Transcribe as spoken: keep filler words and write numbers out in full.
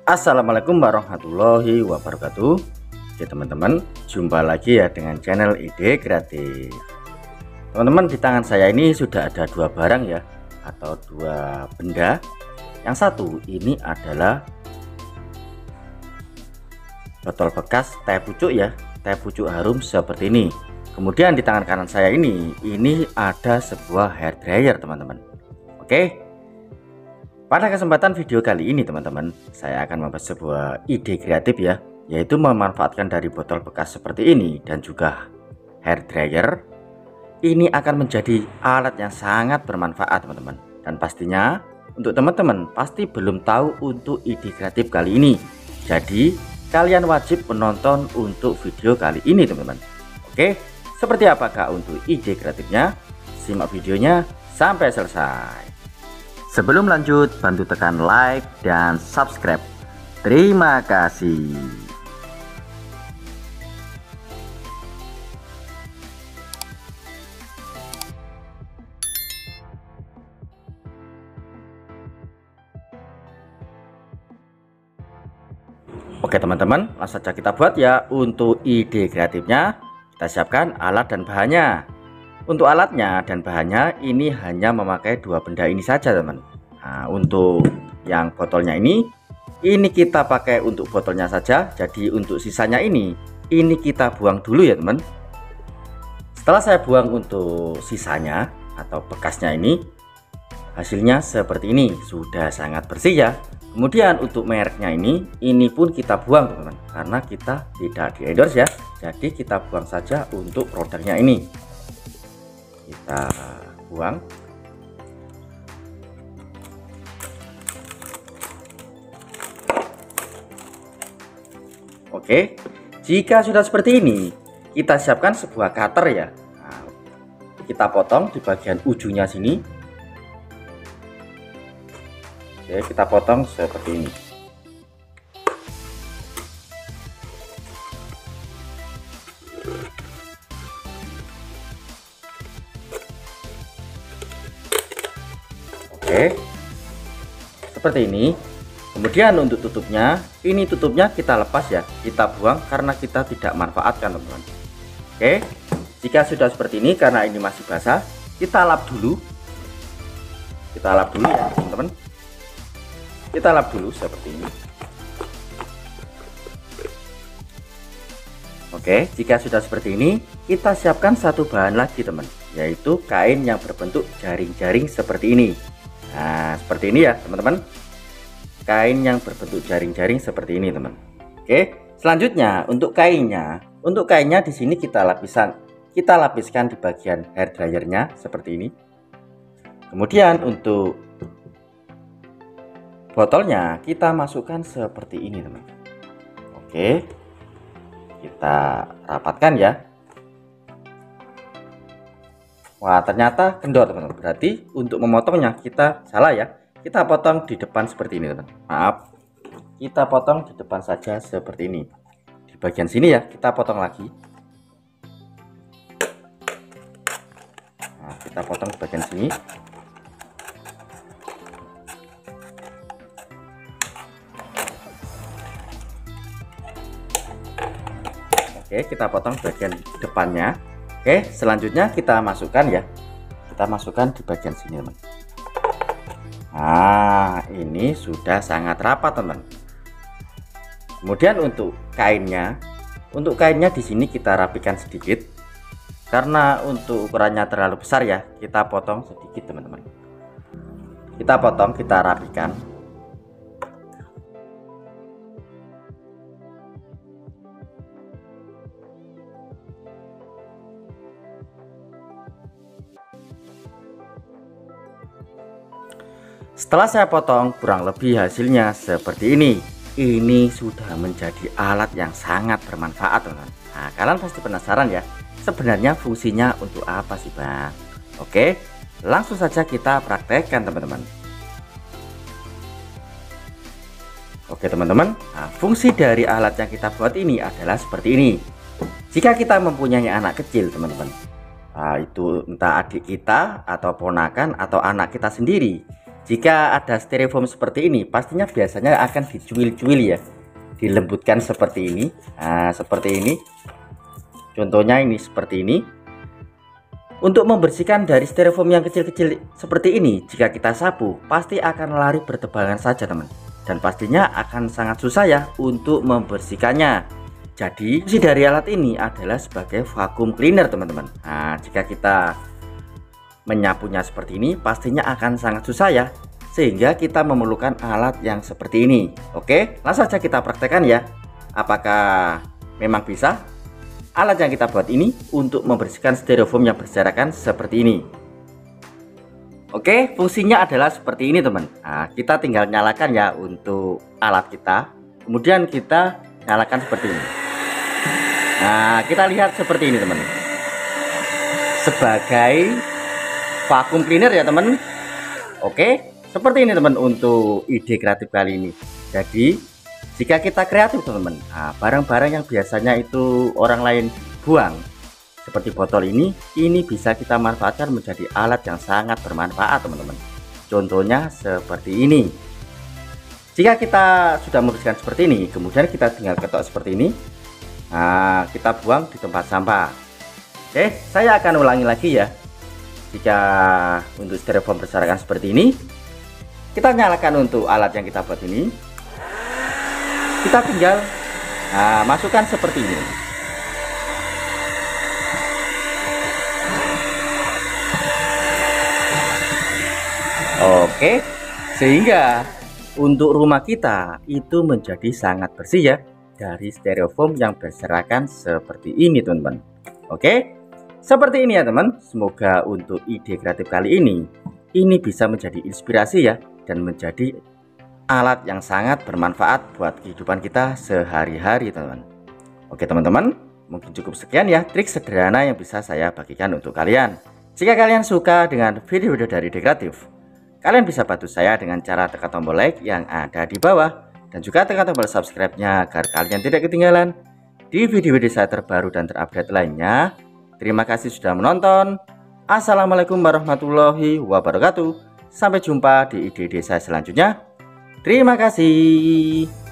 Assalamualaikum warahmatullahi wabarakatuh. Oke teman-teman, jumpa lagi ya dengan channel Ide Kreatif. Teman-teman, di tangan saya ini sudah ada dua barang ya, atau dua benda. Yang satu ini adalah botol bekas teh pucuk ya, teh pucuk harum seperti ini. Kemudian di tangan kanan saya ini, ini ada sebuah hair dryer teman-teman. Oke. Pada kesempatan video kali ini teman-teman, saya akan membahas sebuah ide kreatif ya, yaitu memanfaatkan dari botol bekas seperti ini dan juga hair dryer. Ini akan menjadi alat yang sangat bermanfaat teman-teman. Dan pastinya untuk teman-teman pasti belum tahu untuk ide kreatif kali ini. Jadi kalian wajib menonton untuk video kali ini teman-teman. Oke, seperti apakah untuk ide kreatifnya? Simak videonya sampai selesai. Sebelum lanjut, bantu tekan like dan subscribe. Terima kasih. Oke teman-teman, langsung saja kita buat ya. Untuk ide kreatifnya, kita siapkan alat dan bahannya. Untuk alatnya dan bahannya ini hanya memakai dua benda ini saja teman. Nah, untuk yang botolnya ini ini kita pakai untuk botolnya saja. Jadi untuk sisanya ini ini kita buang dulu ya teman. Setelah saya buang untuk sisanya atau bekasnya ini, hasilnya seperti ini, sudah sangat bersih ya. Kemudian untuk mereknya ini ini pun kita buang teman-teman, karena kita tidak di endorse ya. Jadi kita buang saja untuk produknya ini. Kita buang. Oke, jika sudah seperti ini, kita siapkan sebuah cutter ya. Nah, kita potong di bagian ujungnya sini. Oke, kita potong seperti ini. Oke, seperti ini. Kemudian untuk tutupnya, ini tutupnya kita lepas ya, kita buang karena kita tidak manfaatkan teman-teman. Oke, jika sudah seperti ini, karena ini masih basah, kita lap dulu. Kita lap dulu ya teman-teman. Kita lap dulu seperti ini. Oke, jika sudah seperti ini, kita siapkan satu bahan lagi teman, yaitu kain yang berbentuk jaring-jaring seperti ini. Nah, seperti ini ya teman-teman. Kain yang berbentuk jaring-jaring seperti ini teman. Oke, selanjutnya untuk kainnya, untuk kainnya di sini kita lapisan, kita lapiskan di bagian hair dryernya seperti ini. Kemudian untuk botolnya kita masukkan seperti ini teman. Oke, kita rapatkan ya. Wah, ternyata kendor teman-teman. Berarti untuk memotongnya kita salah ya. Kita potong di depan seperti ini teman. Maaf, kita potong di depan saja seperti ini. Di bagian sini ya kita potong lagi. Nah, kita potong di bagian sini. Oke, kita potong bagian depannya. Oke, selanjutnya kita masukkan ya. Kita masukkan di bagian sini teman. Nah, ini sudah sangat rapat teman. Kemudian untuk kainnya, untuk kainnya di sini kita rapikan sedikit. Karena untuk ukurannya terlalu besar ya, kita potong sedikit teman-teman. Kita potong, kita rapikan. Setelah saya potong, kurang lebih hasilnya seperti ini. Ini sudah menjadi alat yang sangat bermanfaat teman. Nah, kalian pasti penasaran ya, sebenarnya fungsinya untuk apa sih bang? Oke, langsung saja kita praktekkan teman-teman. Oke teman-teman, nah, fungsi dari alat yang kita buat ini adalah seperti ini. Jika kita mempunyai anak kecil teman-teman, nah, itu entah adik kita atau ponakan atau anak kita sendiri, Jika ada styrofoam seperti ini, pastinya biasanya akan dicuil-cuil ya, dilembutkan seperti ini. Nah, seperti ini. Contohnya ini seperti ini. Untuk membersihkan dari styrofoam yang kecil-kecil seperti ini, jika kita sapu, pasti akan lari bertebaran saja teman. Dan pastinya akan sangat susah ya untuk membersihkannya. Jadi fungsi dari alat ini adalah sebagai vacuum cleaner teman-teman. Nah, jika kita menyapunya seperti ini, pastinya akan sangat susah ya, sehingga kita memerlukan alat yang seperti ini. Oke, langsung saja kita praktekkan ya. Apakah memang bisa alat yang kita buat ini untuk membersihkan styrofoam yang berserakan seperti ini? Oke, fungsinya adalah seperti ini teman. Nah, kita tinggal nyalakan ya untuk alat kita, kemudian kita nyalakan seperti ini. Nah, kita lihat seperti ini teman, sebagai vacuum cleaner ya teman. Oke, seperti ini teman untuk ide kreatif kali ini. Jadi jika kita kreatif teman-teman, nah, barang-barang yang biasanya itu orang lain buang seperti botol ini, ini bisa kita manfaatkan menjadi alat yang sangat bermanfaat teman-teman. Contohnya seperti ini. Jika kita sudah membersihkan seperti ini, kemudian kita tinggal ketok seperti ini. Nah, kita buang di tempat sampah. Oke, saya akan ulangi lagi ya. Jika untuk styrofoam berserakan seperti ini, kita nyalakan untuk alat yang kita buat ini. Kita tinggal nah, masukkan seperti ini. Oke, sehingga untuk rumah kita itu menjadi sangat bersih ya, dari styrofoam yang berserakan seperti ini teman-teman. Oke, seperti ini ya teman. Semoga untuk ide kreatif kali ini ini bisa menjadi inspirasi ya, dan menjadi alat yang sangat bermanfaat buat kehidupan kita sehari-hari teman-teman. Oke teman-teman, mungkin cukup sekian ya trik sederhana yang bisa saya bagikan untuk kalian. Jika kalian suka dengan video-video dari Ide Kreatif, kalian bisa bantu saya dengan cara tekan tombol like yang ada di bawah, dan juga tekan tombol subscribe-nya agar kalian tidak ketinggalan di video-video saya terbaru dan terupdate lainnya. Terima kasih sudah menonton. Assalamualaikum warahmatullahi wabarakatuh. Sampai jumpa di ide-ide saya selanjutnya. Terima kasih.